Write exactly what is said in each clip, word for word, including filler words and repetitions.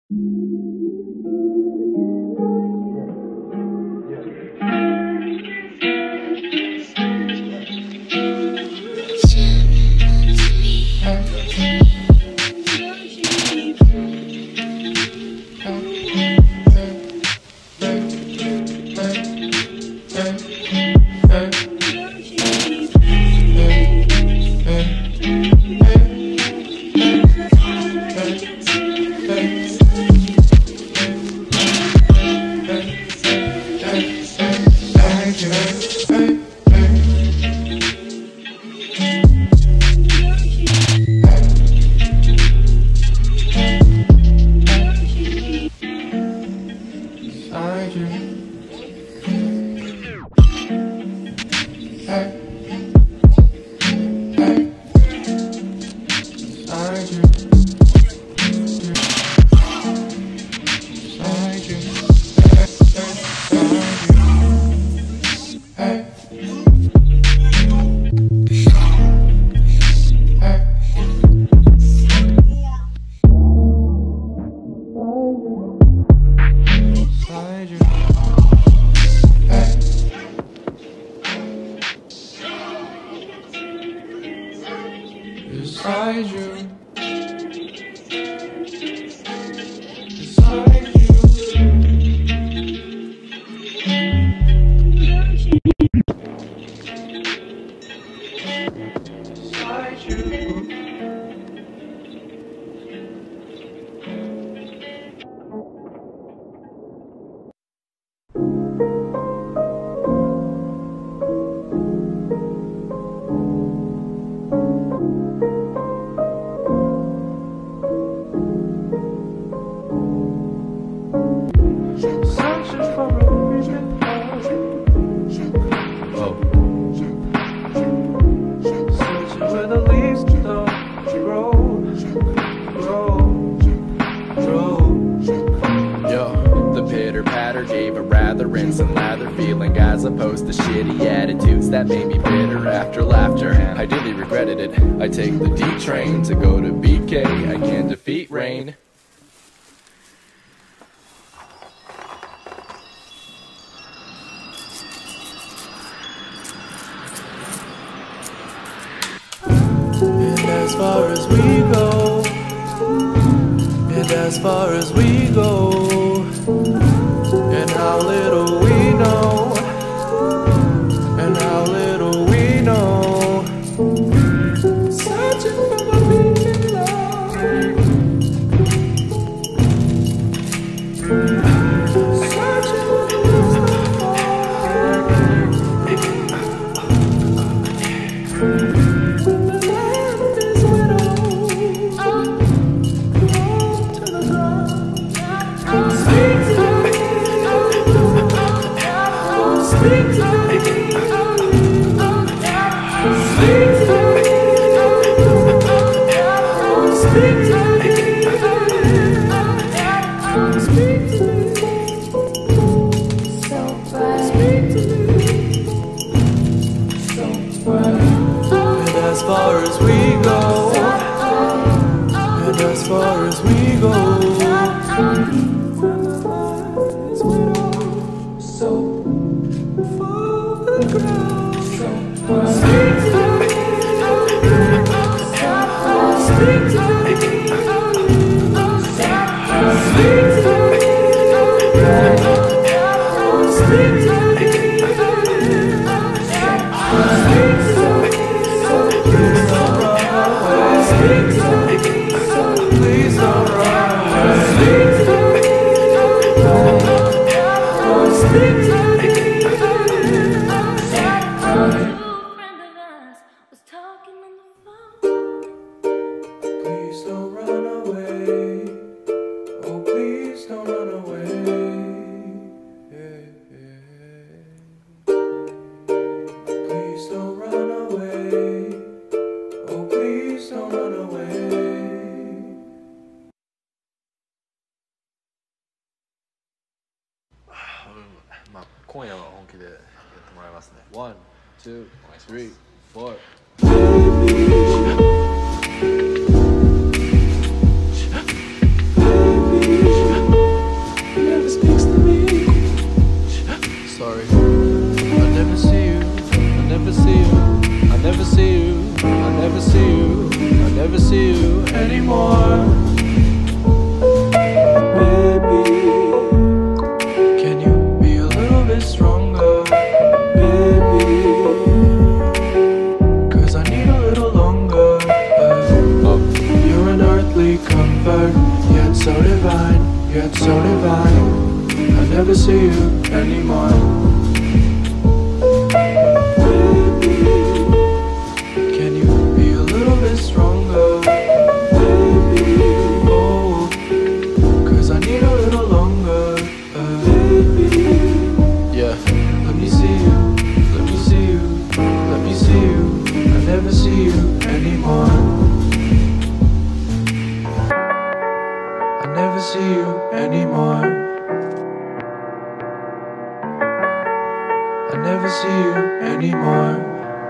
Beside you. Some lather feeling as opposed to shitty attitudes that made me bitter after laughter. I dearly regretted it. I take the D train to go to B K. I can't defeat rain. And as far as we go, and as far as we go, and how little we know, and how little we know, searching for my being love, searching for the lost of all. When the land is widowed, fall to the ground. Speak to me. Speak to me. Speak to me. Speak to me. Speak to me. So bright. Speak to me. So bright. And as far as we go, and as far as we go, so for the ground. Speak to me. Speak to me. Speak to me. Speak to me. Speak to me. So please don't run away. Speak to me. So please don't run away. Speak to me. Speak to me. Please don't run away. Oh, please don't run away. Please don't run away. Oh, please don't run away. まあ今夜は本気でやってもらいますね。ワン、ツー、スリー、フォー。Baby, baby. divine, yet so divine. I never see you anymore. See you anymore. I never see you anymore.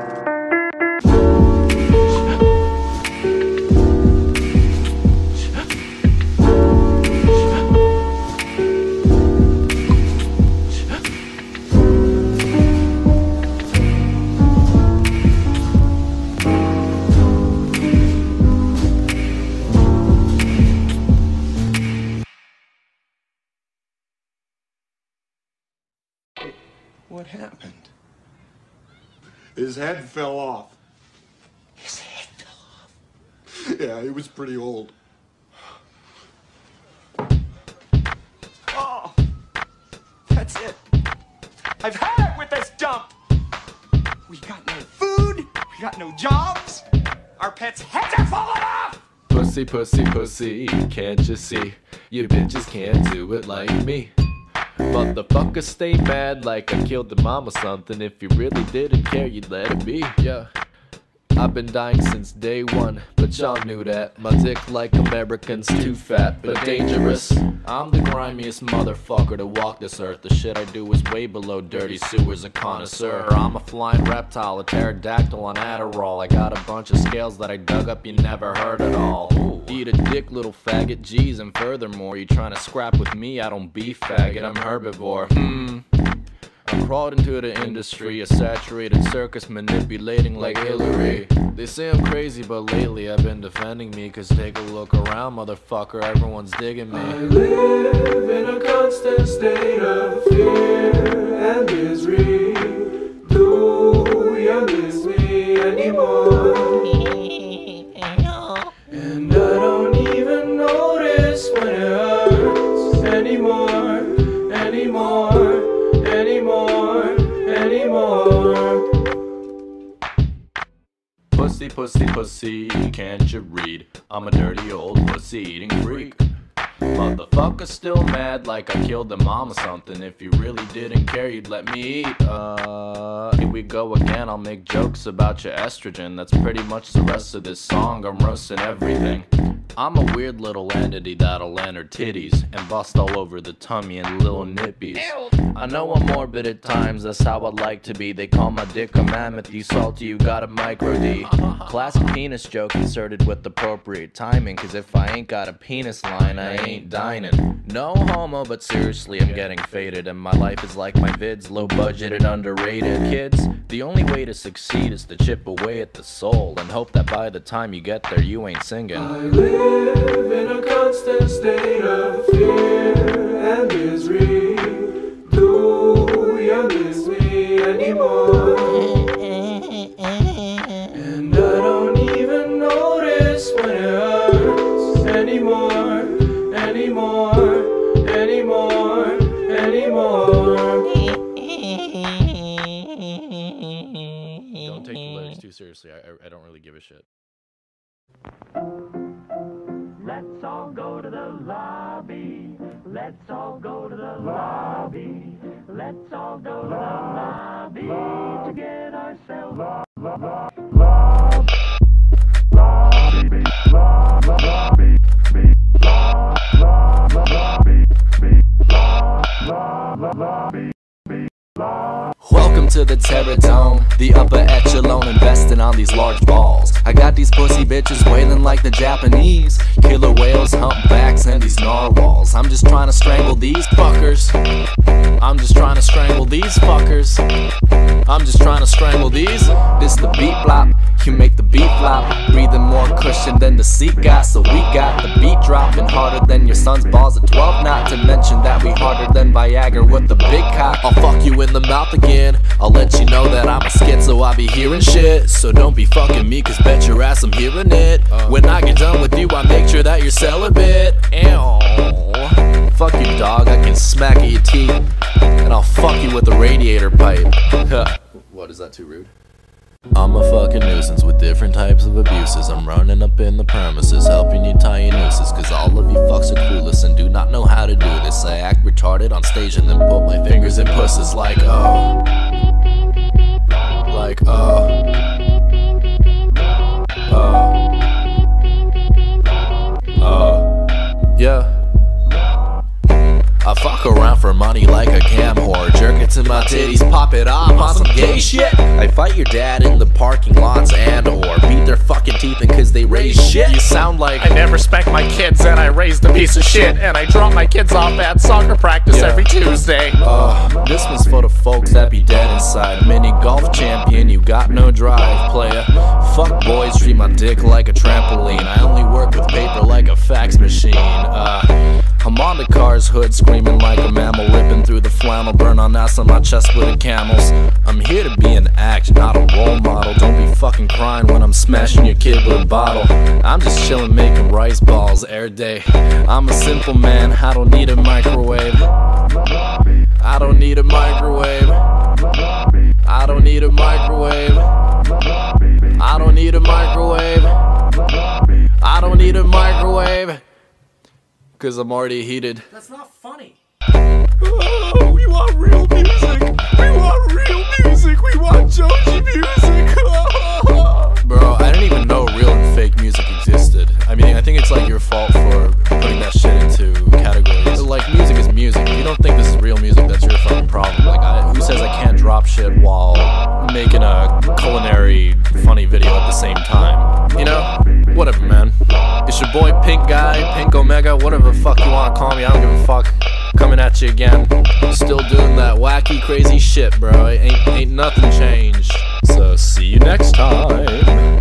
What happened? His head fell off. His head fell off? Yeah, he was pretty old. Oh! That's it. I've had it with this dump! We got no food, we got no jobs, our pets' heads are falling off! Pussy, pussy, pussy, can't you see? You bitches can't do it like me. Motherfuckers stay mad like I killed the mom or something. If you really didn't care, you'd let it be, yeah. I've been dying since day one, but y'all knew that. My dick like Americans, too fat, but dangerous. I'm the grimiest motherfucker to walk this earth. The shit I do is way below dirty sewers, a connoisseur. I'm a flying reptile, a pterodactyl on Adderall. I got a bunch of scales that I dug up you never heard at all. Ooh. Eat a dick, little faggot, geez, and furthermore, you trying to scrap with me, I don't beef faggot, I'm herbivore. Hmm. I crawled into the industry, a saturated circus manipulating like Hillary. They say I'm crazy, but lately I've been defending me. Cause take a look around, motherfucker, everyone's digging me. I live in a constant state of fear and misery. Do you miss me anymore? And I don't even notice when it hurts anymore, anymore. Anymore, anymore. Pussy, pussy, pussy, can't you read? I'm a dirty old pussy eating freak. Motherfucker still mad like I killed the mom or something. If you really didn't care, you'd let me eat. Uh, here we go again, I'll make jokes about your estrogen. That's pretty much the rest of this song, I'm roasting everything. I'm a weird little entity that'll land her titties and bust all over the tummy and little nippies. I know I'm morbid at times, that's how I like to be. They call my dick a mammoth, you salty, you got a micro D. Classic penis joke inserted with appropriate timing. Cause if I ain't got a penis line, I ain't dining. No homo, but seriously I'm getting faded. And my life is like my vids, low budget and underrated. Kids, the only way to succeed is to chip away at the soul and hope that by the time you get there you ain't singing. I live in a constant state of fear and misery. Do you miss me anymore? And I don't even notice when it hurts anymore, anymore, anymore, anymore. Don't take the lyrics too seriously, I, I, I don't really give a shit. Let's all go to the lobby. Let's all go to the lobby. Let's all go to the lobby to get ourselves lobby, lobby, lobby, lobby, lobby, lobby. Welcome to the Terradome, the upper echelon investing on these large balls. I got these pussy bitches wailing like the Japanese. Killer whales, humpbacks, and these narwhals. I'm just trying to strangle these fuckers. I'm just trying to strangle these fuckers. I'm just trying to strangle these. This the beat blop. can make the beat flop. Breathing more cushion than the seat got, so we got the beat dropping harder than your son's balls at twelve. Not to mention that we harder than Viagra with the big cock. I'll fuck you in the mouth again. I'll let you know that I'm a schizo, I be hearing shit. So don't be fucking me, cause bet your ass I'm hearing it. When I get done with you, I make sure that you're celibate. Ew. Fuck you, dog, I can smack at your teeth. And I'll fuck you with a radiator pipe. What, is that too rude? I'm a fucking nuisance with different types of abuses. I'm running up in the premises, helping you tie your nooses. Cause all of you fucks are clueless and do not know how to do this. I act retarded on stage and then put my fingers in pussies like oh. Like oh. Oh. Oh. Yeah. I fuck around for money like a cam whore. Jerk it to my titties, pop it off on some gay shit. I fight your dad in the parking lots and or beat their fucking teeth in cause they raise shit. You sound like I never spank my kids and I raised a piece of shit. And I drop my kids off at soccer practice Yeah. every Tuesday. Uh, this one's for the folks that be dead inside. Mini golf champion, you got no drive, player. Fuck boys, treat my dick like a trampoline. I only work with paper like a fax machine. Uh, I'm on the car's hood, screaming like a mammal, ripping through the flannel, burn on ass on my chest with the camels. I'm here to be an act, not a role model. Don't be fucking crying when I'm smashing your kid with a bottle. I'm just chillin' making rice balls every day. I'm a simple man, I don't need a microwave. I don't need a microwave. I don't need a microwave. I don't need a microwave. I don't need a microwave. Cause I'm already heated. That's not funny. Oh, we want real music. We want real music. We want Joji music. Bro, I didn't even know real and fake music existed. I mean, I think it's like your fault for putting that shit into categories. Like, music is music. If you don't think this is real music, that's your fucking problem. Like, I, who says I can't drop shit while making a culinary funny video at the same time? You know? Whatever, man. It's your boy Pink Guy, Pink Omega, whatever the fuck you wanna call me, I don't give a fuck. Coming at you again. Still doing that wacky, crazy shit, bro. Ain't, ain't nothing changed. So, see you next time.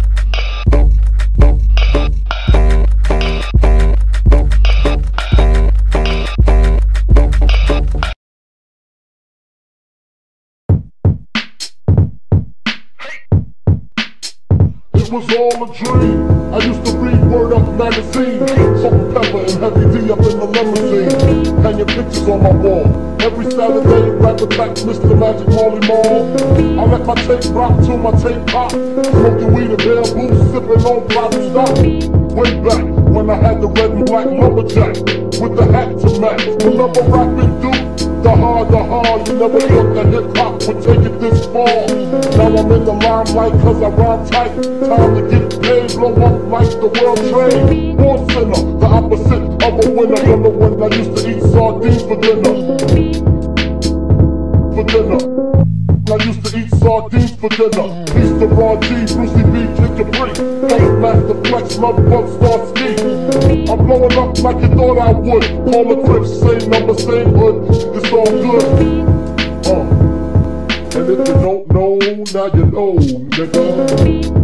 It was all a dream. I used to read Word Up magazine. Salt and pepper and heavy D up in the limousine. Hanging pictures on my wall. Every Saturday, rapping back Mister Magic Molly Mall. I let my tape rock till my tape pop. Smoking weed and bamboo, sipping on bottle stock. Way back when I had the red and black lumberjack with the hat to match. Remember rapping Duke? The hard, the hard, you never thought that hip-hop would take it this far. Now I'm in the limelight cause I rhyme tight. Time to get paid, blow up like the world trade. Born sinner, the opposite of a winner. Remember when I used to eat sardines for dinner? For dinner. I used to eat sardines for dinner. Easter Raw G, Brucey B, Kid Capri. Funk Master Flex, Love Bug, Star Ski. I'm blowing up like you thought I would. Call the Crips, same number, same hood. It's all good. Uh. And if you don't know, now you know, nigga.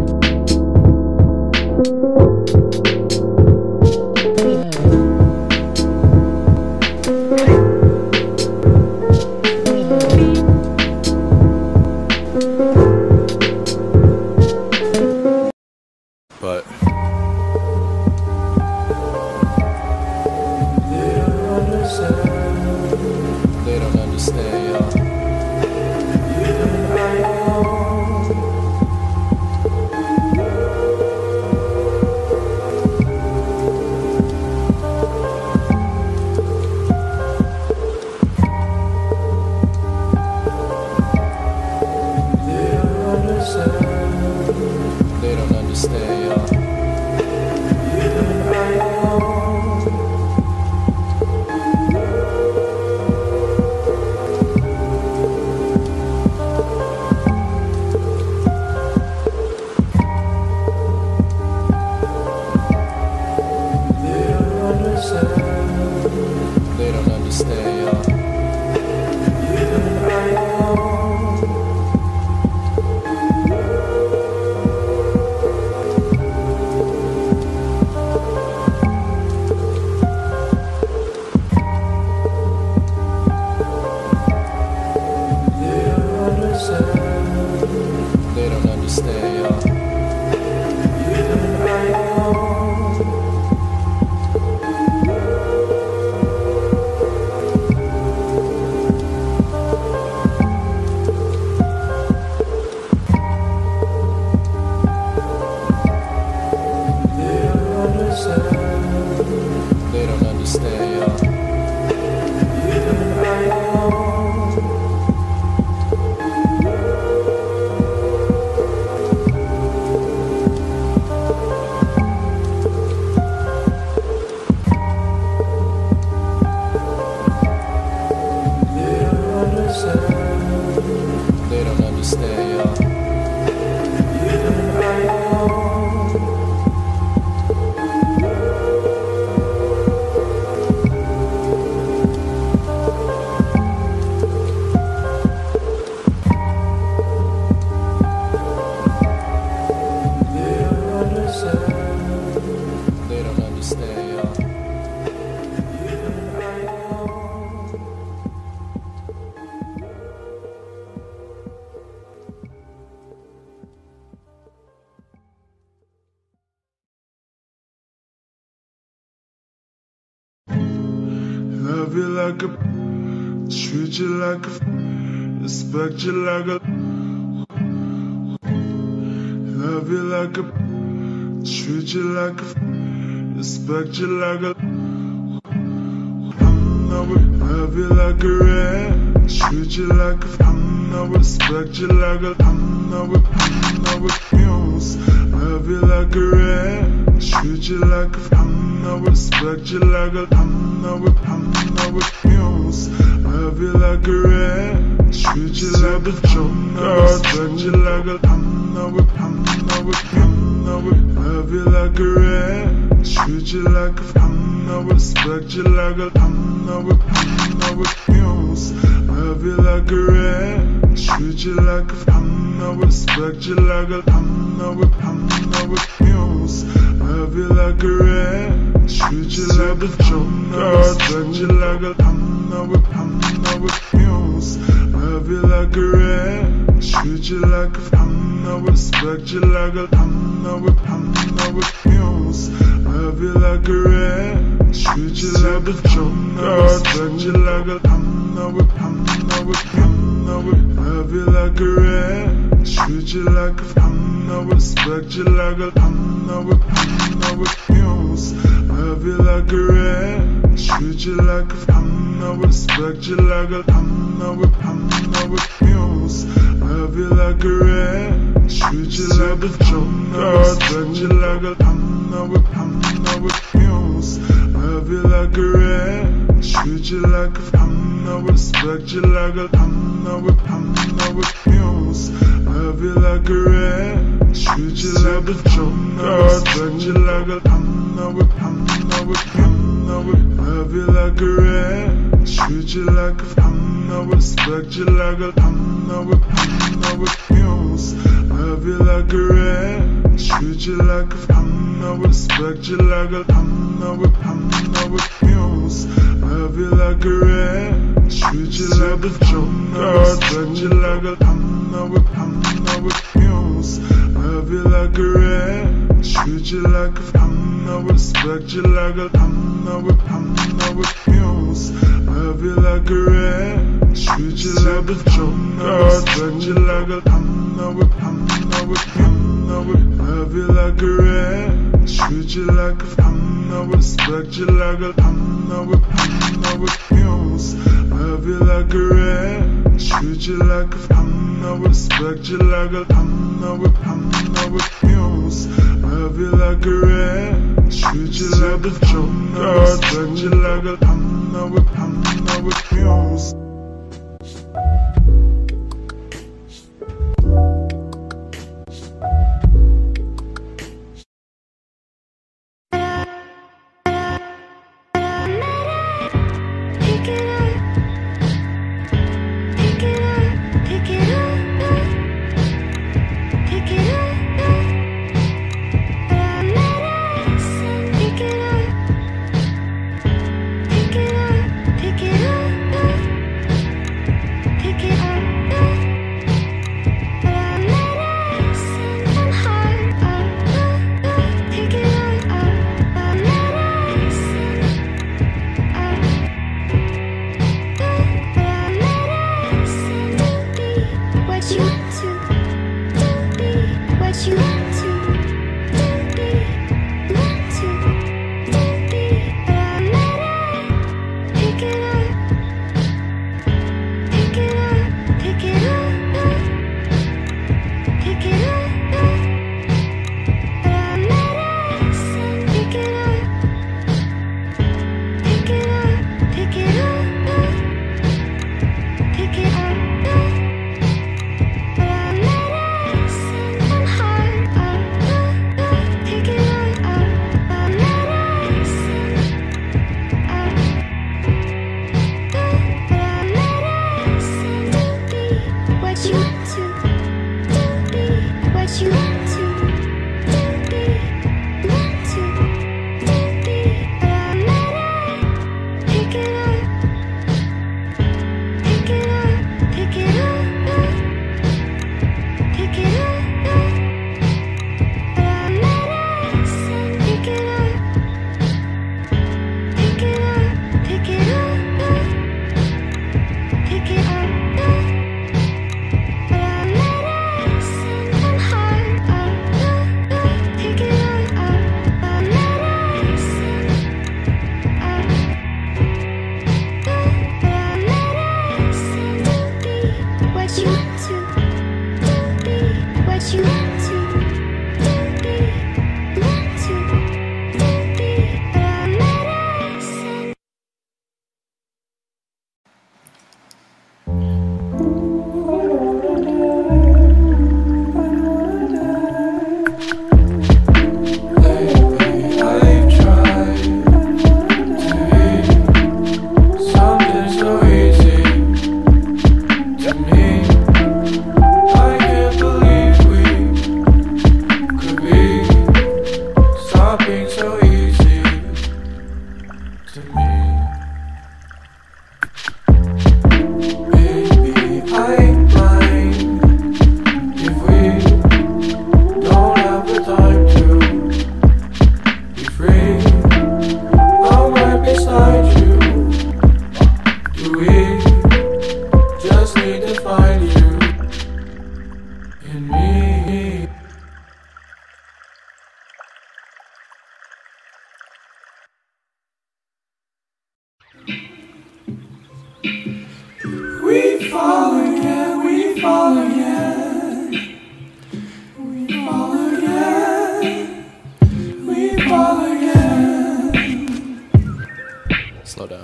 But they don't understand, y'all. Love you like a, treat you like a, respect you like a, love you like a, treat you like a, respect you like a, love you like a rat, treat you like a, respect you like a, love you like a rat, treat you like a, respect you like a, love you like a rat, treat you like a joker, respect you like a, love you like a rat, treat you like a, respect you like a, love you like a rat, treat you like a, respect you like a, love you like a rat, treat you like a joker, respect you like a, love you like a rat, treat you like a, respect you like a, love you like a rat, treat you like a joker, respect you like a, love you like a rat, treat you like a, respect you like a, love you like a rat, treat you like a, respect you like a, love you like a rat, treat you like a joker, respect you like a, love you like a rat, treat you like a, respect you like a, love you like a rat, treat you like a joker, respect you like a, love you like a rat, treat you like a, respect you like a, love you like a rat, treat you like a, respect you like a, love you like a rat, treat you like a joker, respect you like a, love you like a rat, treat you like a, respect you like a, love you like a rat, treat you like a joker, respect you like a, love you like a rat, treat you like a, respect you like a, love you like a rat, treat you like a, respect you like a, love you like a rat, treat you like a joker, respect you like a, love Pick it up, I ain't blind. If we don't have the time to be free, I'm right beside you. Do we just need to find you in me? We fall again, we fall again. We fall again. We fall again. Slow down.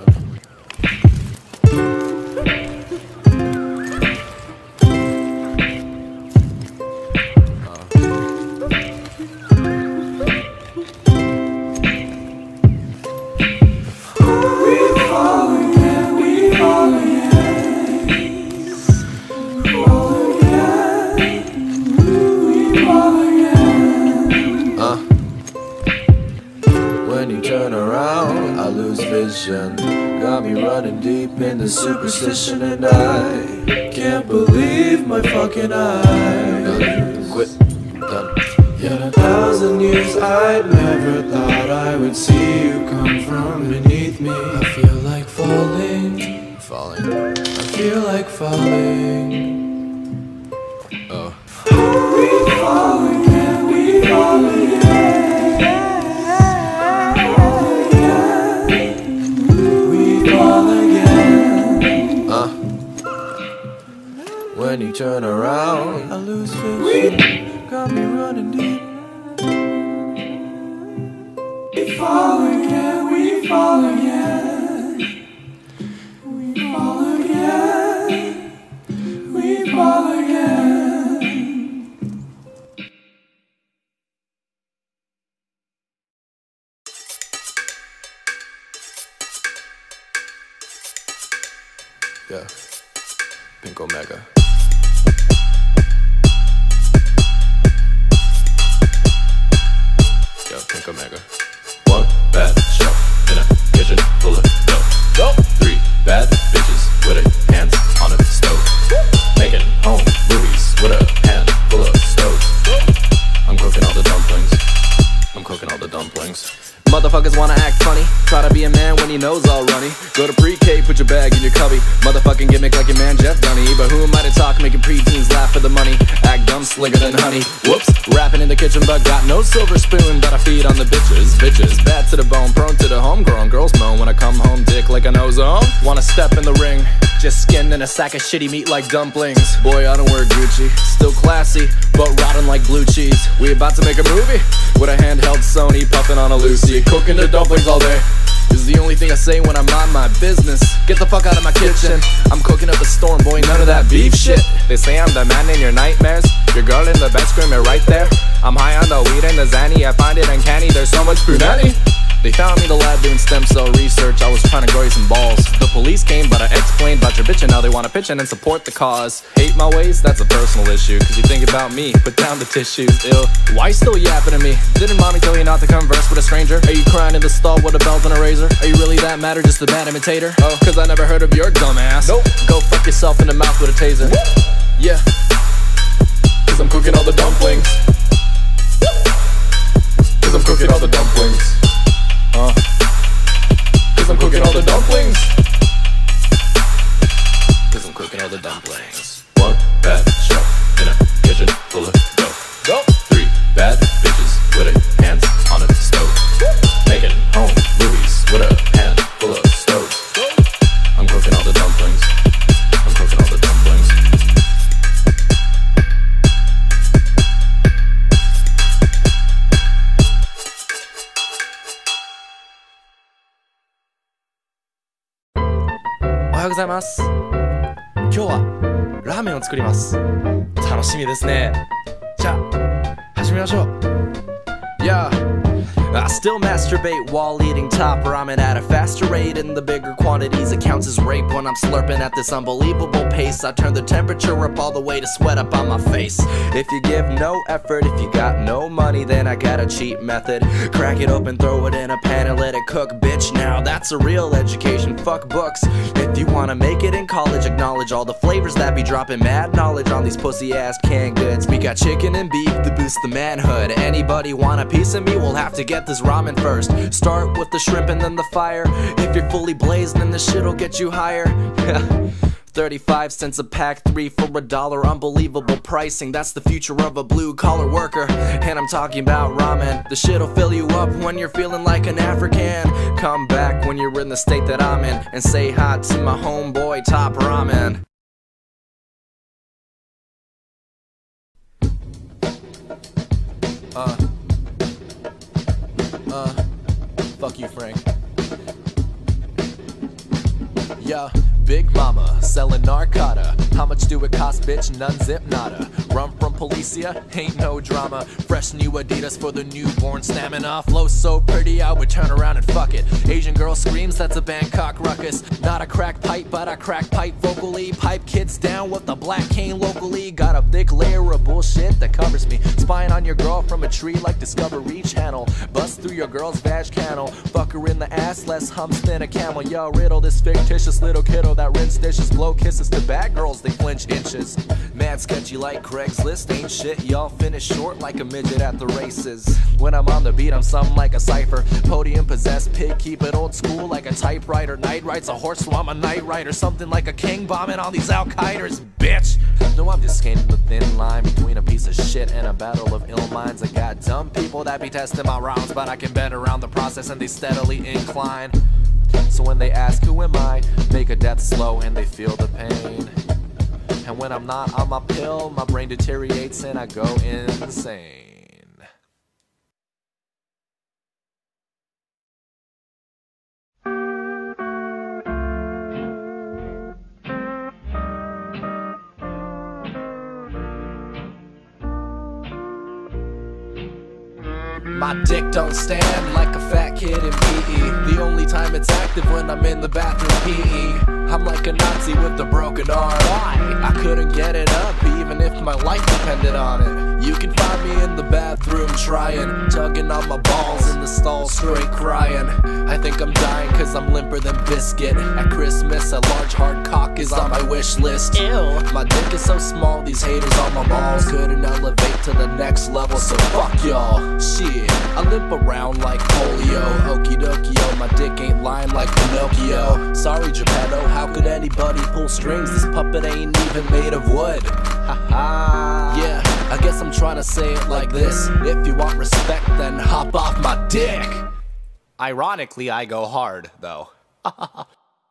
When you turn around, I lose vision. Got me running deep into superstition, and I can't believe my fucking eyes. Quit. Done. In a thousand years, I'd never thought I would see you come from beneath me. I feel like falling, Falling. I feel like falling. Oh. We fall again, we fall again. When you turn around, I lose vision. Got me running deep. We fall again, we fall again. We fall again. We fall again. Yeah. Pink Omega. Yo, Pink Omega. One bad show in a kitchen full of dough. Three bad bitches with their hands on a stove. Making home movies with a hand full of stoves. I'm cooking all the dumplings. I'm cooking all the dumplings. Motherfuckers wanna act funny, try to be a man when he knows all runny. Go to pre-K, put your bag in your cubby. Motherfucking gimmick like your man Jeff Dunny. But who am I to talk, making preteens laugh for the money? Act dumb, slicker than honey. Whoops, rapping in the kitchen but got no silver spoon. But I feed on the bitches, bitches. Bad to the bone, prone to the homegrown. Girls moan when I come home, dick like an ozone. Wanna step in the ring, just skin in a sack of shitty meat like dumplings. Boy, I don't wear Gucci, still classy, but rotten like blue cheese. We about to make a movie with a handheld Sony, puffing on a Lucy. Cooking the dumplings all day is the only thing I say when I'm on my business. Get the fuck out of my kitchen, I'm cooking up a storm, boy, none of that beef shit. They say I'm the man in your nightmares, your girl in the bed screaming right there. I'm high on the weed and the Zanny, I find it uncanny, there's so much punani. They found me in the lab doing stem cell research, I was trying to grow you some balls. The police came, but I explained about your bitch and now they wanna pitch in and support the cause. Hate my ways? That's a personal issue, cause you think about me, put down the tissues, ill. Why you still yapping at me? Didn't mommy tell you not to converse with a stranger? Are you crying in the stall with a belt and a razor? Are you really that mad or just a bad imitator? Oh, cause I never heard of your dumb ass. Nope. Go fuck yourself in the mouth with a taser. Yeah. Cause I'm cooking all the dumplings. Cause I'm cooking all the dumplings. Uh, Cause I'm cooking all the dumplings. Cause I'm cooking all the dumplings. One bad show in a kitchen full of dough. Go. Three bad bitches with their hands on a stove. Making home movies with a hand full of stoves. I'm cooking all the dumplings. I'm cooking all the dumplings. おはようございます。今日はラーメンを作ります。楽しみですね。じゃあ始めましょう。Yeah, I still masturbate while eating top ramen at a faster rate. In the bigger quantities it counts as rape. When I'm slurping at this unbelievable pace, I turn the temperature up all the way to sweat up on my face. If you give no effort, if you got no money, then I got a cheap method. Crack it open, throw it in a pan and let it cook, bitch. Now that's a real education, fuck books. If you wanna make it in college, acknowledge all the flavors that be dropping mad knowledge on these pussy ass canned goods. We got chicken and beef to boost the manhood. Anybody want a piece of me will have to get this ramen first. Start with the shrimp and then the fire. If you're fully blazed, then the shit'll get you higher. thirty-five cents a pack, three for a dollar. Unbelievable pricing, that's the future of a blue collar worker. And I'm talking about ramen. The shit'll fill you up when you're feeling like an African. Come back when you're in the state that I'm in and say hi to my homeboy Top Ramen. Uh Uh Fuck you, Frank. Yeah, Big Mama, selling narcotta. How much do it cost, bitch? None, zip, nada. Rum from Policia, ain't no drama. Fresh new Adidas for the newborn stamina. Flow so pretty, I would turn around and fuck it. Asian girl screams, that's a Bangkok ruckus. Not a crack pipe, but I crack pipe vocally. Pipe kids down with the black cane locally. Got a thick layer of bullshit that covers me. Spying on your girl from a tree like Discovery Channel. Bust through your girl's vag canal. Fuck her in the ass, less humps than a camel. Yo, riddle this fictitious little kiddo that rinse dishes, blow kisses to bad girls, they flinch inches. Mad sketchy like Craigslist, ain't shit, y'all finish short like a midget at the races. When I'm on the beat, I'm something like a cipher. Podium possessed pig, keep it old school like a typewriter. Night rides a horse, so I'm a night rider. Something like a king bombing on these Al-Qaeders, bitch. No, I'm just skating the thin line between a piece of shit and a battle of ill minds. I got dumb people that be testing my rounds, but I can bet around the process and they steadily incline. So when they ask who am I, make a death slow and they feel the pain. And when I'm not on my pill, my brain deteriorates and I go insane. My dick don't stand like a fat kid in P E. The only time it's active when I'm in the bathroom P E. I'm like a Nazi with a broken arm. Why? I couldn't get it up even if my life depended on it. You can find me in the bathroom trying, tugging on my balls in the stall straight crying. I think I'm dying cause I'm limper than biscuit. At Christmas a large hard cock is on my wish list. Ew. My dick is so small these haters on my balls couldn't elevate to the next level, so fuck y'all. Shit, I limp around like polio. Okie dokie, yo, my dick ain't lying like Pinocchio. Sorry Geppetto, how could anybody pull strings? This puppet ain't even made of wood. Haha. Yeah, I guess I'm trying to say it like this. If you want respect, then hop off my dick. Ironically, I go hard, though. Ah,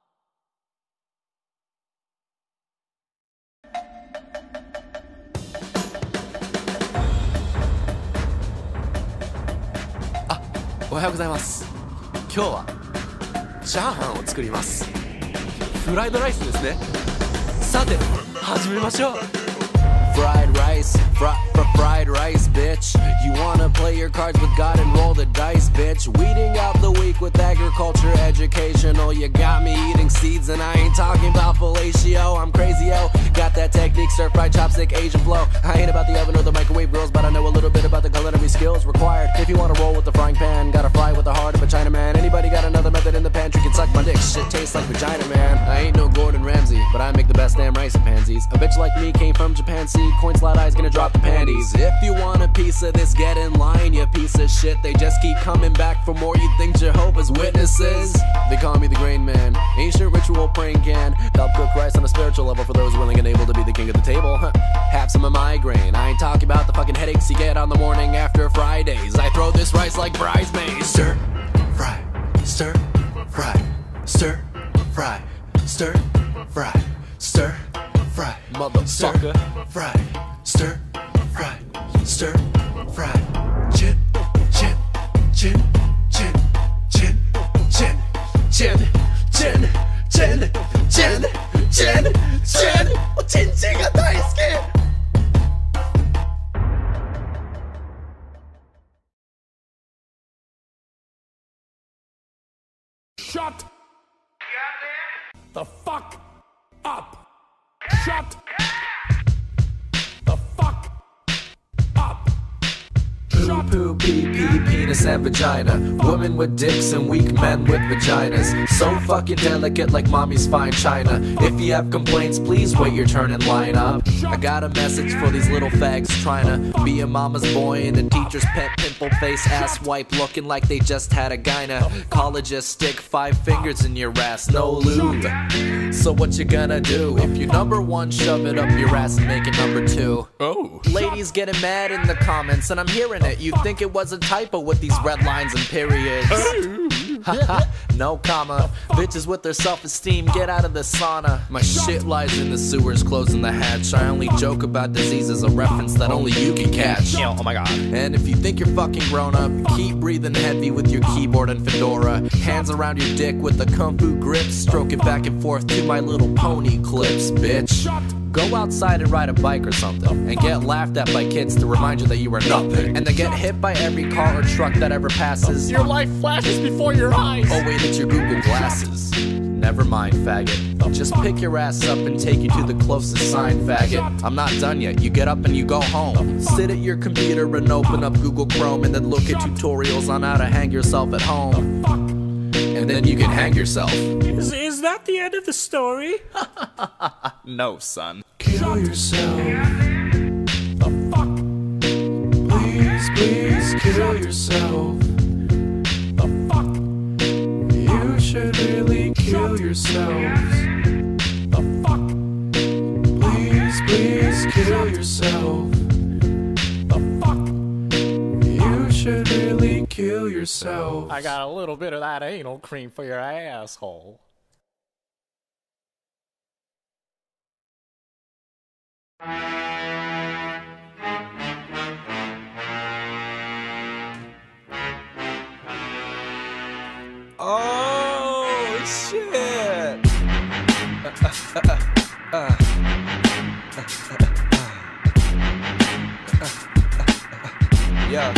おはようございます。今日はチャーハンを作ります。フライドライスですね。さて、始めましょう。Fried rice, fr fr fried rice, bitch. You wanna play your cards with God and roll the dice, bitch. Weeding out the week with agriculture educational. You got me eating seeds and I ain't talking about fellatio. I'm crazy, yo. Got that technique, stir fried chopstick, Asian flow. I ain't about the oven or the microwave girls, but I know a little bit about the culinary skills required. If you wanna roll with the frying pan, gotta fry with the heart of a Chinaman. Anybody got another method in the pantry can suck my dick. Shit tastes like vagina, man. I ain't no Gordon Ramsay, but I make the best damn rice and pansies. A bitch like me came from Japan, see, coin slot eyes gonna drop the panties. If you want a piece of this, get in line, you piece of shit. They just keep coming back for more. You think Jehovah's Witnesses? They call me the Grain Man. Ancient ritual praying can help cook rice on a spiritual level for those willing and able to be the king of the table. Huh. Have some of migraine. I ain't talking about the fucking headaches you get on the morning after Fridays. I throw this rice like bridesmaids. Stir, fry, stir, fry, stir, fry, stir, fry, stir, fry, motherfucker, fry, stir, fry, stir, fry, chin, chin, chin, chin, chin, chin, chin, chin, chin, chin, chin, chin, chin, chin, the fuck up. Shut the fuck up. Poo poo pee pee penis and vagina. Women with dicks and weak men with vaginas. So fucking delicate like mommy's fine china. If you have complaints, please wait your turn and line up. I got a message for these little fags trying to be a mama's boy and a teacher's pet, pimple face ass wipe looking like they just had a gyna. College stick five fingers in your ass, no lube. So what you gonna do? If you number one, shove it up your ass and make it number two. Oh. Ladies getting mad in the comments and I'm hearing it. You'd think it was a typo with these red lines and periods. No comma. Bitches with their self-esteem, get out of the sauna. My shit lies in the sewers, closing the hatch. I only joke about diseases, a reference that only you can catch. Oh my god. And if you think you're fucking grown up, keep breathing heavy with your keyboard and fedora. Hands around your dick with a kung fu grip, stroke it back and forth to My Little Pony clips, bitch. Go outside and ride a bike or something, and get laughed at by kids to remind you that you were nothing. And then get hit by every car or truck that ever passes. Your life flashes before your eyes. Oh wait, it's your Google glasses. Never mind, faggot. Just pick your ass up and take you to the closest sign, faggot. I'm not done yet. You get up and you go home. Sit at your computer and open up Google Chrome and then look at tutorials on how to hang yourself at home. And then you can hang yourself. Is, is that the end of the story? No, son. Kill yourself. The fuck? Please, please kill yourself. The fuck? You should really kill yourselves. The fuck? Please, please kill yourself. The fuck? You should really kill yourself. I got a little bit of that anal cream for your asshole. Oh, shit! Uh, uh, uh, uh. Yeah.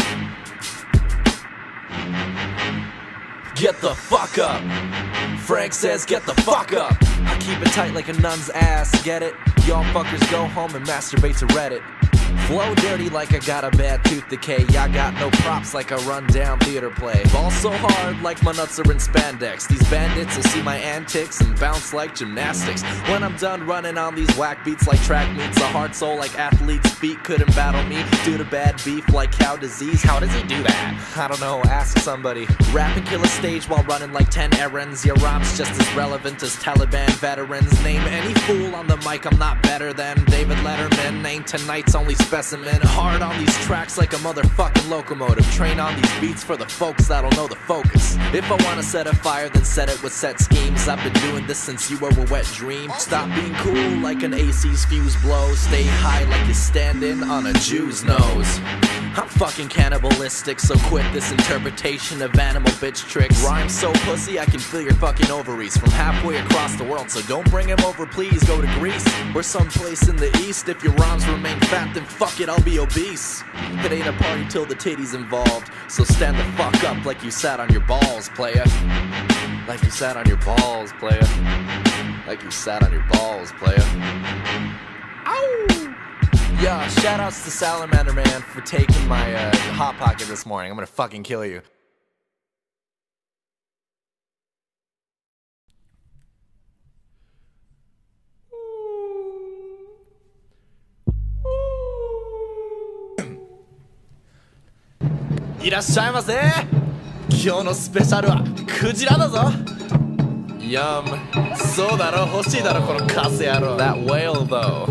Get the fuck up. Frank says get the fuck up. I keep it tight like a nun's ass, get it? Y'all fuckers go home and masturbate to Reddit. Flow dirty like I got a bad tooth decay. I got no props like a rundown theater play. Ball so hard like my nuts are in spandex. These bandits will see my antics and bounce like gymnastics. When I'm done running on these whack beats like track meets, a hard soul like athlete's feet couldn't battle me due to bad beef like cow disease. How does he do that? I don't know, ask somebody. Rap and kill a stage while running like ten errands. Your rhyme's just as relevant as Taliban veterans. Name any fool on the mic, I'm not better than David Letterman. Ain't tonight's only specimen. Hard on these tracks like a motherfucking locomotive. Train on these beats for the folks that'll know the focus. If I wanna set a fire, then set it with set schemes. I've been doing this since you were a wet dream. Stop being cool like an A C's fuse blow. Stay high like you're standing on a Jew's nose. I'm fucking cannibalistic, so quit this interpretation of animal bitch tricks. Rhyme so pussy I can feel your fucking ovaries from halfway across the world. So don't bring him over, please. Go to Greece or someplace in the east. If your rhymes remain fat, then fuck it, I'll be obese. It ain't a party till the titties involved. So stand the fuck up like you sat on your balls, playa. Like you sat on your balls, playa. Like you sat on your balls, playa. Ow! Yeah, shoutouts to Salamander Man for taking my uh, Hot Pocket this morning. I'm gonna fucking kill you. Irashaimase! Kyou no special wa Kujira da zo! Yum. So daro, hoshii daro, kono kase yaro. That whale though.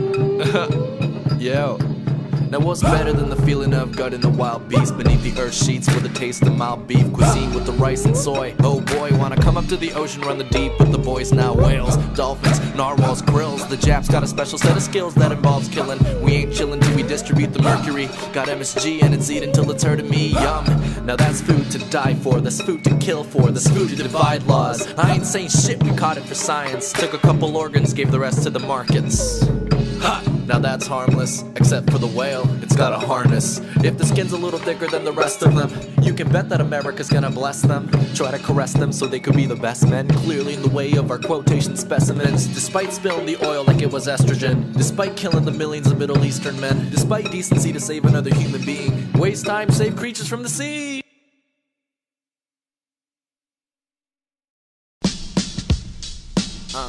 Yo. Now what's better than the feeling of gutting the wild beast beneath the earth sheets with a taste of mild beef cuisine with the rice and soy? Oh boy, wanna come up to the ocean, run the deep with the boys now. Whales, dolphins, narwhals, krills. The Japs got a special set of skills that involves killing. We ain't chillin' till we distribute the mercury. Got M S G and it's eating till it's hurting me. Yum. Now that's food to die for, that's food to kill for, that's food to divide laws. I ain't saying shit, we caught it for science. Took a couple organs, gave the rest to the markets. Ha! Now that's harmless, except for the whale, it's got a harness. If the skin's a little thicker than the rest of them, you can bet that America's gonna bless them. Try to caress them so they could be the best men, clearly in the way of our quotation specimens. Despite spilling the oil like it was estrogen, despite killing the millions of Middle Eastern men, despite decency to save another human being, waste time, save creatures from the sea. Uh.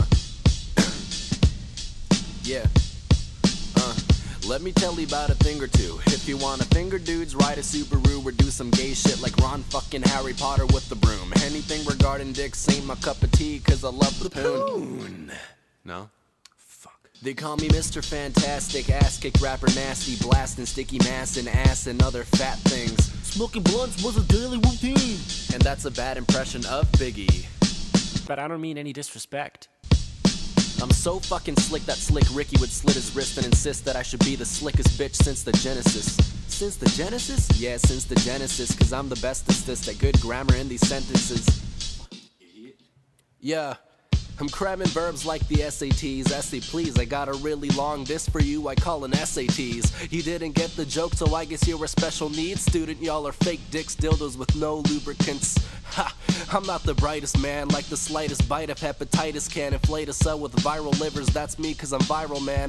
Yeah. Uh. Let me tell you about a thing or two. If you wanna finger dudes, ride a Subaru or do some gay shit like Ron fucking Harry Potter with the broom. Anything regarding dicks ain't my cup of tea, cause I love the poon. No? Fuck. They call me Mister Fantastic, ass kick rapper nasty, blasting sticky mass and ass and other fat things. Smoking blunts was a daily routine. And that's a bad impression of Biggie. But I don't mean any disrespect. I'm so fucking slick that Slick Ricky would slit his wrist and insist that I should be the slickest bitch since the Genesis. Since the Genesis? Yeah, since the Genesis, cause I'm the bestest at good grammar in these sentences. Yeah, I'm cramming verbs like the S A Ts. Essay please, I got a really long diss for you, I call an S A Ts. You didn't get the joke, so I guess you're a special needs student. Y'all are fake dicks, dildos with no lubricants. Ha! I'm not the brightest man, like the slightest bite of hepatitis can inflate a cell with viral livers. That's me, cause I'm viral, man.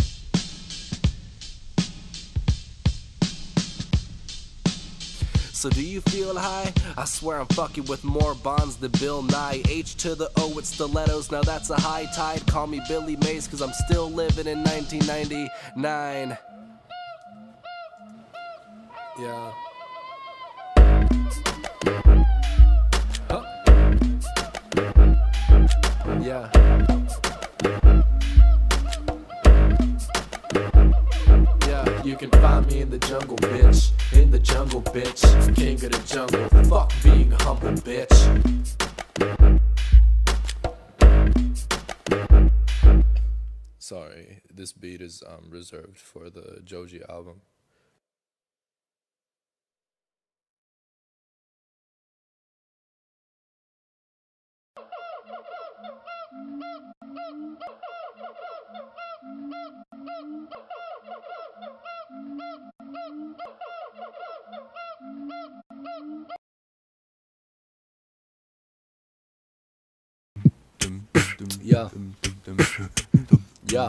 So do you feel high? I swear I'm fucking with more bonds than Bill Nye. H to the O with stilettos, now that's a high tide. Call me Billy Mays, cause I'm still living in nineteen ninety-nine. Yeah. Huh? Yeah. Yeah, you can find me in the jungle, bitch. In the jungle, bitch. King of the jungle. Fuck being humble, bitch. Sorry, this beat is um, reserved for the Joji album. Yeah. Yeah.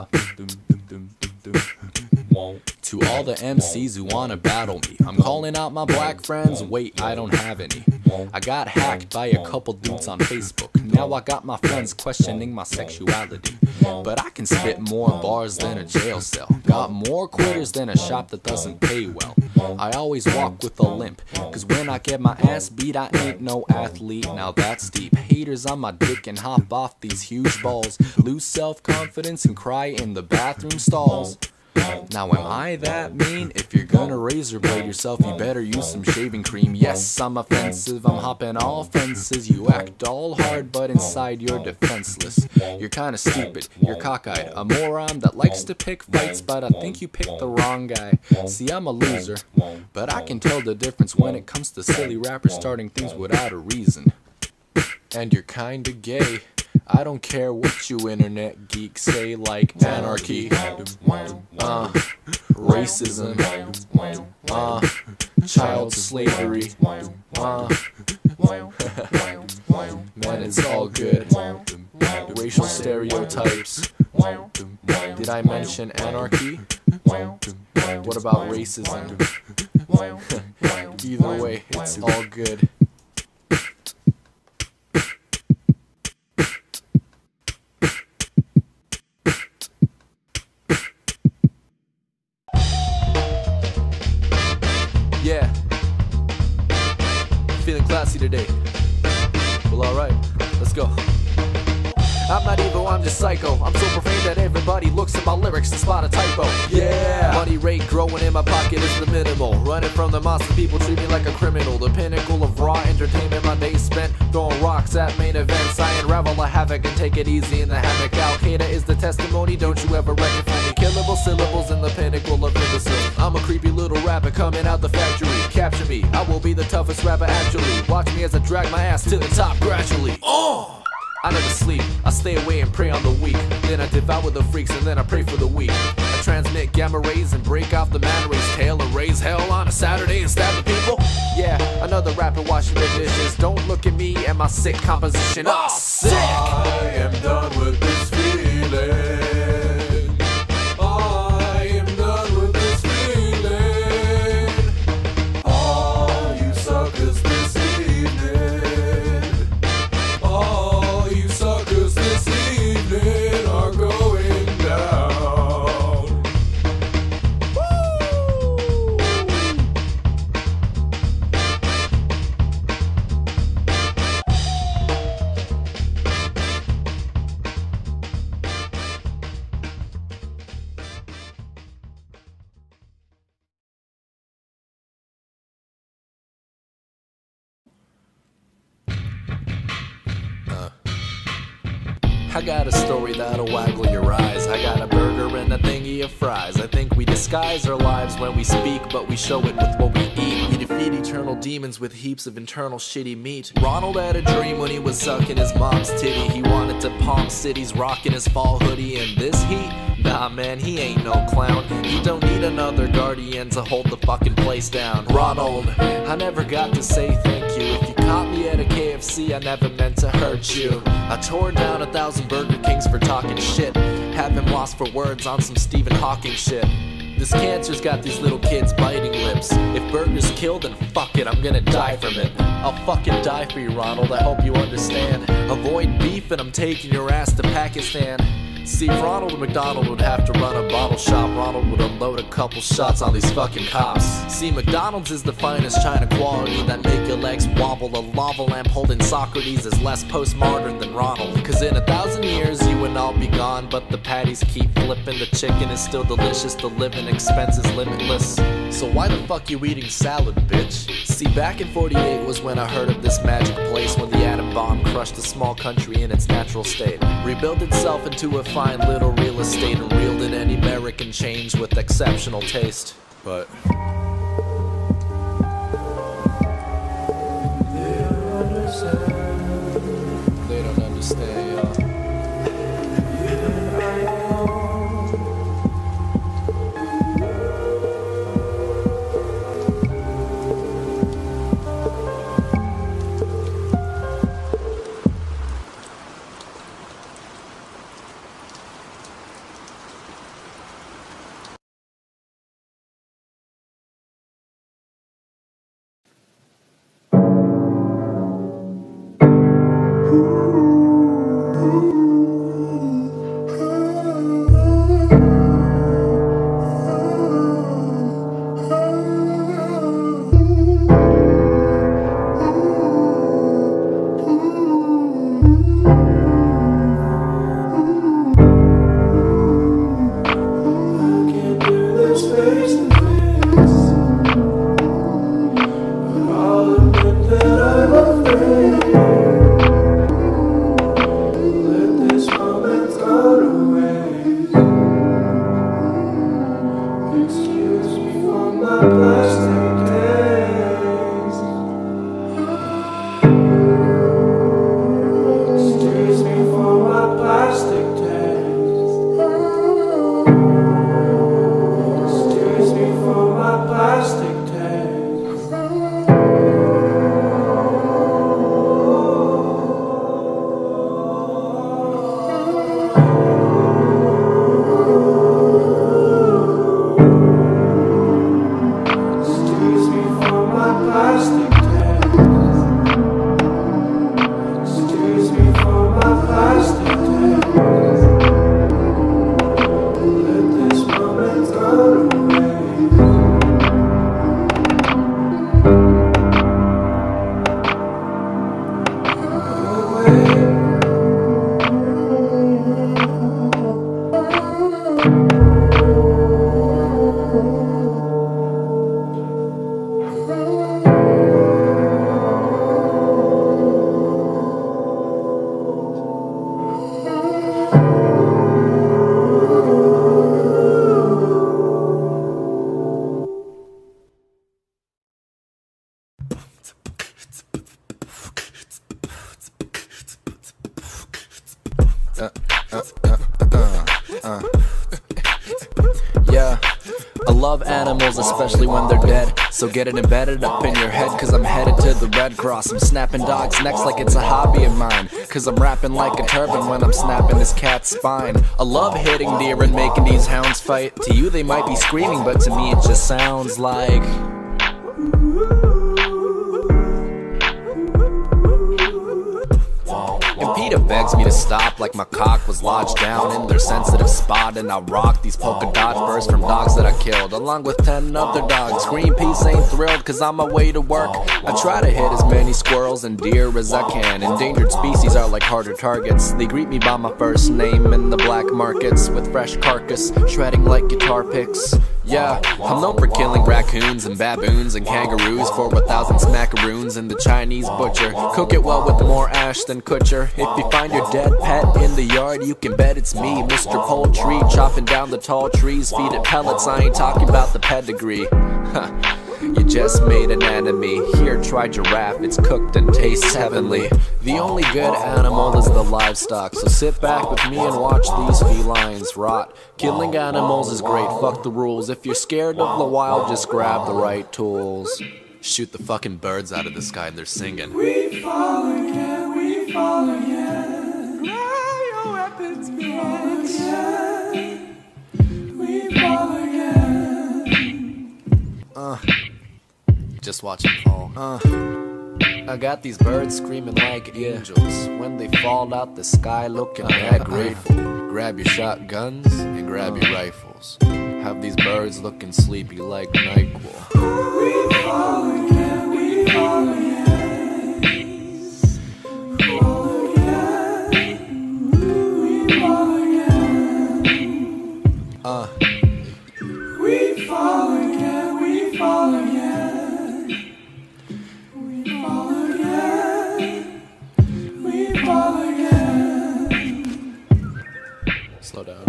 To all the M Cs who wanna battle me, I'm calling out my black friends, wait, I don't have any. I got hacked by a couple dudes on Facebook. Now I got my friends questioning my sexuality. But I can spit more bars than a jail cell. Got more quitters than a shop that doesn't pay well. I always walk with a limp, cause when I get my ass beat I ain't no athlete. Now that's deep. Haters on my dick and hop off these huge balls. Lose self-confidence and cry in the bathroom stalls. Now am I that mean? If you're gonna razor blade yourself, you better use some shaving cream. Yes, I'm offensive, I'm hopping all fences. You act all hard, but inside you're defenseless. You're kinda stupid, you're cockeyed, a moron that likes to pick fights, but I think you picked the wrong guy. See, I'm a loser, but I can tell the difference when it comes to silly rappers starting things without a reason. And you're kinda gay. I don't care what you internet geeks say, like anarchy, uh, racism, uh, child slavery, uh, man, it's all good. Racial stereotypes. Did I mention anarchy? What about racism? Either way, it's all good. Yeah, feeling classy today. Well, alright, let's go. I'm not evil, I'm just psycho. I'm so profane that everybody looks at my lyrics and spot a typo. Yeah, money rate growing in my pocket is the minimal. Running from the monster, people treat me like a criminal. The pinnacle of raw entertainment, my days spent throwing rocks at main events. I unravel a havoc and take it easy in the hammock. Al-Qaeda is the testimony, don't you ever reckon for me. Killable syllables in the pinnacle of imbecile. I'm a creepy little rapper coming out the factory. Capture me, I will be the toughest rapper actually. Watch me as I drag my ass to the top gradually. Oh! I never sleep, I stay away and prey on the weak. Then I devour the freaks and then I pray for the weak. I transmit gamma rays and break off the man rays tail and raise hell on a Saturday and stab the people. Yeah, another rapper washing the dishes. Don't look at me and my sick composition. Oh, sick! I am done with this feeling. I am done with this feeling. All you suckers this evening. All you suckers this evening are going down. Woo! I got a story that'll waggle your eyes. I got a burger and a thingy of fries. I think we disguise our lives when we speak, but we show it with what we eat. We defeat eternal demons with heaps of internal shitty meat. Ronald had a dream when he was sucking his mom's titty. He wanted to Palm Cities, rocking his fall hoodie in this heat. Nah man, he ain't no clown. He don't need another guardian to hold the fucking place down. Ronald, I never got to say thank you. If you caught me at a K F C, I never meant to hurt you. I tore down a thousand Burger Kings for talking shit. Have him lost for words on some Stephen Hawking shit. This cancer's got these little kids biting lips. If burgers kill, then fuck it, I'm gonna die from it. I'll fucking die for you, Ronald, I hope you understand. Avoid beef and I'm taking your ass to Pakistan. See, if Ronald McDonald would have to run a bottle shop, Ronald would unload a couple shots on these fucking cops. See, McDonald's is the finest China quality that make your legs wobble. A lava lamp holding Socrates is less postmodern than Ronald. Cause in a thousand years you and I'll be gone, but the patties keep flipping. The chicken is still delicious, the living expense is limitless. So why the fuck you eating salad, bitch? See, back in forty-eight was when I heard of this magic place, when the atom bomb crushed a small country in its natural state, rebuilt itself into a fine little real estate, and reeled in any American change with exceptional taste. But they don't understand. They don't understand, y'all. uh, uh, uh, uh. Yeah, I love animals, especially when they're dead. So get it embedded up in your head, cause I'm headed to the Red Cross. I'm snapping dogs' necks like it's a hobby of mine, cause I'm rapping like a turban when I'm snapping this cat's spine. I love hitting deer and making these hounds fight. To you they might be screaming, but to me it just sounds like and PETA begs me to stop like my cock was lodged down in their sensitive spot. And I rock these polka dot bursts from dogs that I killed, along with ten other dogs. Greenpeace ain't thrilled cause I'm away to work. I try to hit as many squirrels and deer as I can. Endangered species are like harder targets. They greet me by my first name in the black markets, with fresh carcass, shredding like guitar picks. Yeah, I'm known for killing raccoons and baboons and kangaroos for a thousand smackaroons in the Chinese butcher. Cook it well with more ash than Kutcher. If you find your dead pet in the yard, you can bet it's me, Mister Poultry, chopping down the tall trees, feed it pellets. I ain't talking about the pedigree. You just made an enemy. Here, try giraffe, it's cooked and tastes heavenly. The only good animal is the livestock, so sit back with me and watch these felines rot. Killing animals is great, fuck the rules. If you're scared of the wild, just grab the right tools. Shoot the fucking birds out of the sky and they're singing. We fall again, we fall again. Grab your weapons, bitch. We fall again. Uh, just watch them fall. Uh, I got these birds screaming like angels when they fall out the sky looking mad grateful. Grab your shotguns and grab your rifles. Have these birds looking sleepy like NyQuil. We fall again, we fall again. We fall again. We fall again. Uh. We fall again, we fall again. We fall again. We fall again. Slow down.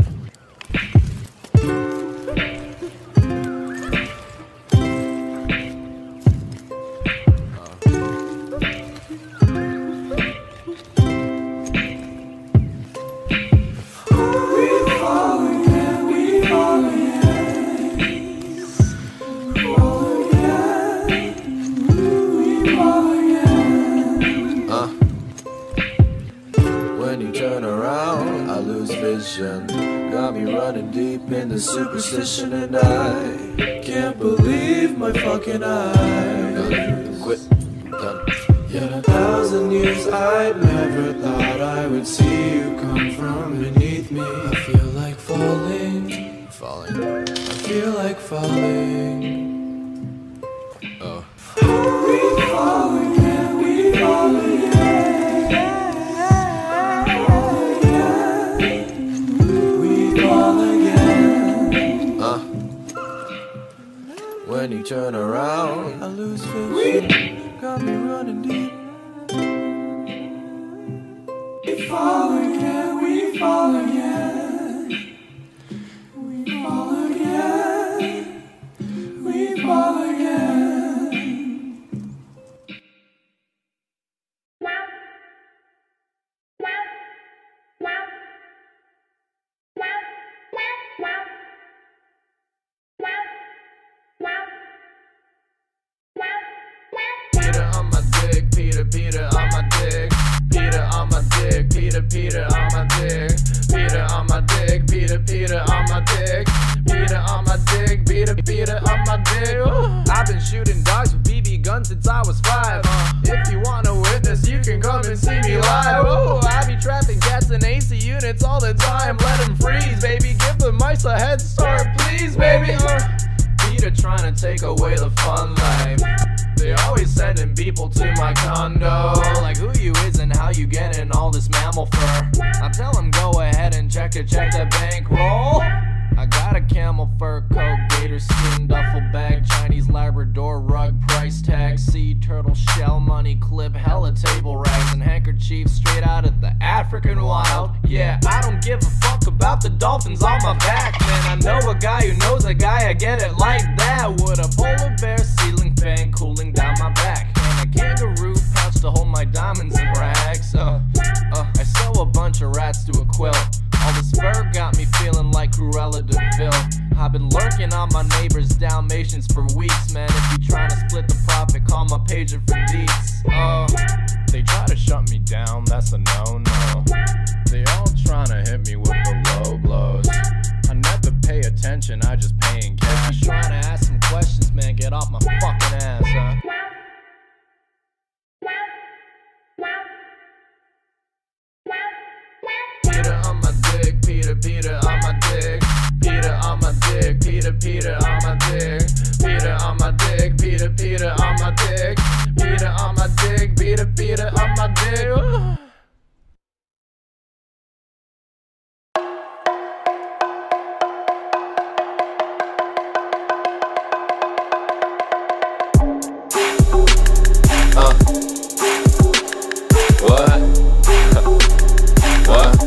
Got me running deep into superstition, and I can't believe my fucking eyes. Quit. Done. In a thousand years I'd never thought I would see you come from beneath me. I feel like falling, Falling. I feel like falling. Oh. We fall again, we fall again. When you turn around, I lose vision. Got me running deep. We fall again, we fall again. We fall again. We fall again. Peter on my dick, Peter, Peter on my dick, Peter on my dick, Peter, Peter on my dick, Peter on my dick, Peter, Peter on my dick, Peter on my dick, Peter, Peter on my dick. Ooh. I've been shooting dogs with B B guns since I was five. Uh, if you want to witness, you can come and see me live. Ooh, I be trapping cats in A C units all the time. Let them freeze, baby. Give the mice a head start, please, baby. Uh, Peter trying to take away the fun life. They always sending people to my condo, like who you is and how you getting all this mammal fur. I tell them go ahead and check to check that bankroll. I got a camel fur coat, gator skin duffel bag, Chinese Labrador rug, price tag, sea turtle shell, money clip, hella table rags and handkerchiefs straight out of the African wild. Yeah, I don't give a fuck about the dolphins on my back, man. I know a guy who knows a guy, I get it like that. With a polar bear ceiling fan cooling down my back, and a kangaroo pouch to hold my diamonds and rags. Uh, uh, I sew a bunch of rats to a quilt. on my neighbors, Dalmatians for weeks, man. If you tryna split the profit, call my pager for deets. Oh, they try to shut me down, that's a no-no. They all tryna hit me with the low blows. I never pay attention, I just pay in cash. If you tryna ask some questions, man, get off my fucking ass, huh? Peter on my dick, Peter, Peter on my dick. Peter on my dick, Peter, Peter on my dick. Peter on my dick, Peter, Peter on my dick. Peter on my dick, Peter, Peter on my dick. Uh. What? What?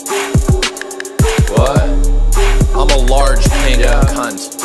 What? I'm a large pink yeah. cunt.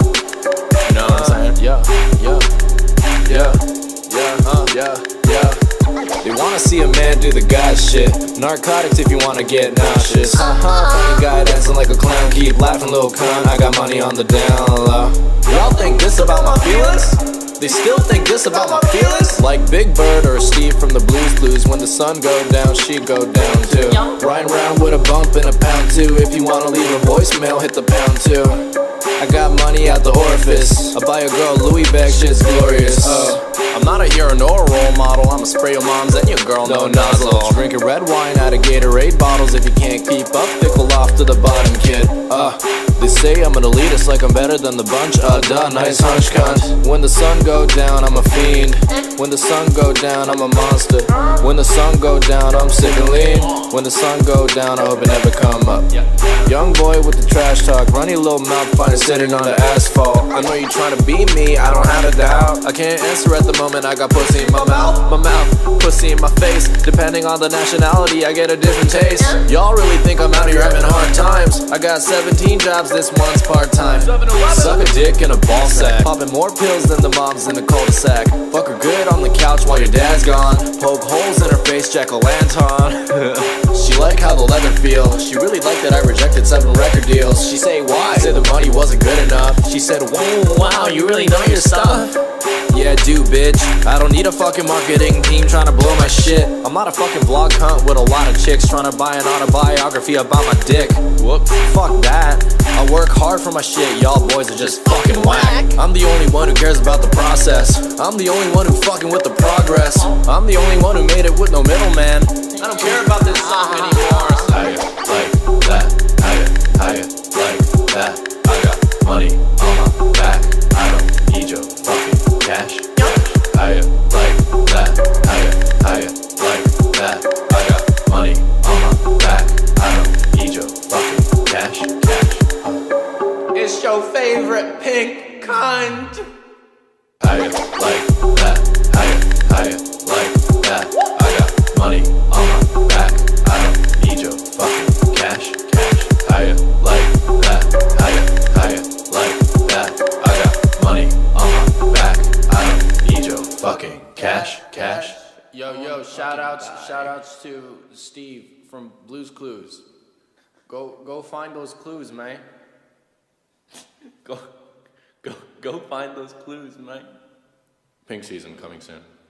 You know what I'm saying? Yeah, yeah, yeah, yeah, uh, yeah, yeah. They wanna see a man do the God shit. Narcotics if you wanna get nauseous. Haha, funny guy dancing like a clown. Keep laughing, little cunt. I got money on the down low. Y'all think this about my feelings? They still think this about my feelings? Like Big Bird or Steve from the Blues Clues. When the sun go down, she go down too. Riding around with a bump and a pound too. If you wanna leave a voicemail, hit the pound too. I got money at the orifice. I buy a girl Louis bag, shit's glorious. uh, I'm not a hero nor a role model. I'ma spray your moms and your girl, no, no nozzle. Drinking red wine out of Gatorade bottles. If you can't keep up, pickle off to the bottom, kid. Uh, they say I'm an elitist, like I'm better than the bunch. Uh, duh, nice hunch, cunt. When the sun go down, I'm a fiend. When the sun go down, I'm a monster. When the sun go down, I'm sick and lean. When the sun go down, I hope it never come up. Young boy with the trash talk, runny little mouth, find it sitting on the asphalt. I know you trying to beat me, I don't have a doubt. I can't answer at the moment, I got pussy in my mouth. My mouth, pussy in my face. Depending on the nationality, I get a different taste. Y'all really think I'm out here having hard times? I got seventeen jobs, this one's part-time. Suck a dick in a ball sack. Popping more pills than the moms in the cul-de-sac. Fuck her good on the couch while your dad's gone. Poke holes in her face, jack-o'-lantern. She like how the leather feels. She really liked that I rejected seven record deals. She say why? I said the money wasn't good enough. She said, whoa, wow, you really know your stuff. Yeah, do, bitch. I don't need a fucking marketing team trying to blow my shit. I'm not a fucking vlog hunt with a lot of chicks trying to buy an autobiography about my dick. Whoop, fuck that. I work hard for my shit, y'all boys are just fucking whack. I'm the only one who cares about the process. I'm the only one who fucking with the progress. I'm the only one who made it with no middleman. I don't care about this song anymore. How you like that? How you, how you like that? I got money on my back. I don't need your fucking cash. How you like that? How you, how you like that? I got money on my back. I don't need your fucking cash. Cash. Uh. It's your favorite pink cunt. How you like that? How you, how you like that? I got money on my back. I don't need your fucking cash. Cash. How you like that? How you, how you like that? I got money on my back. I don't need your fucking cash. Cash. Yo, yo, shout outs, shout outs to Steve from Blues Clues. Go, go find those clues, man. Go, go, go find those clues, man. Pink season coming soon.